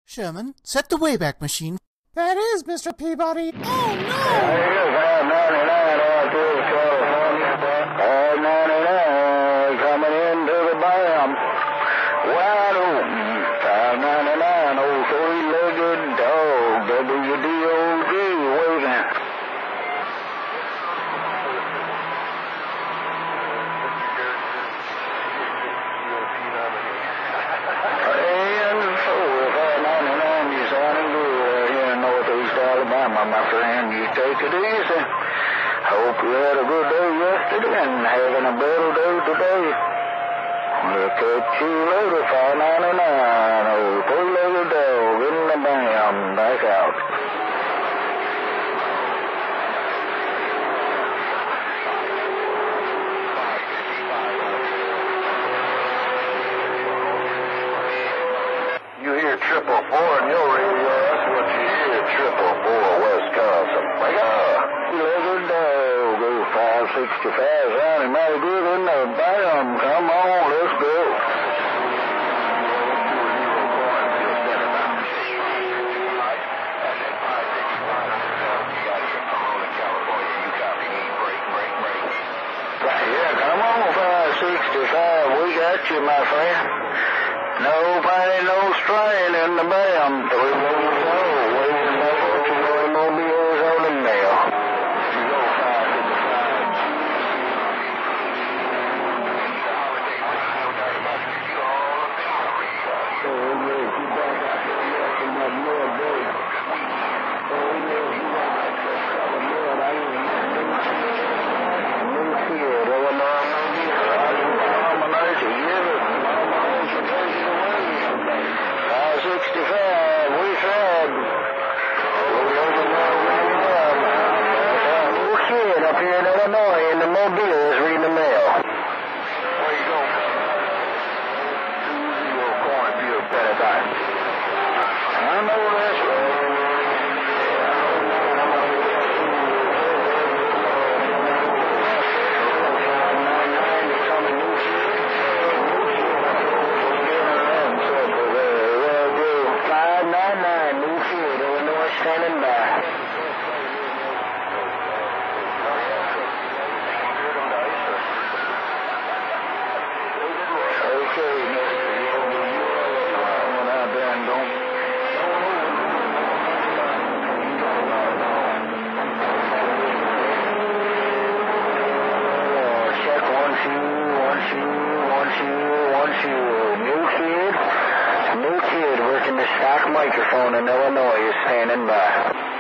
Sherman, set the Wayback Machine. That is Mr. Peabody. Oh, no! I-99 coming into the bam. Wide open. 599, old three-legged dog. WDOG waving. Alabama, my friend, you take it easy. Hope you had a good day yesterday and having a better day today. We'll catch you later, 599, old three-legged dog in the bam, back out. You hear 444 in your radio, that's what you hear, 444 Wisconsin. Wake up! Leather dog, go 565, sounding mighty good in the bam. Come on, let's go. Yeah, come on, 565, we got you, my friend. No pain, no strain in the bam. 3 minutes old. Waiting for you automobiles on the nail. You go 65, we tried. Little kid up here in Illinois in the Mobile is reading the mail. Where you go? 20 Cornfield, Paradise. I know that's right. Standing by. Okay, coming out there and don't. Check 1 2 New kid working the stock microphone in Illinois is standing by.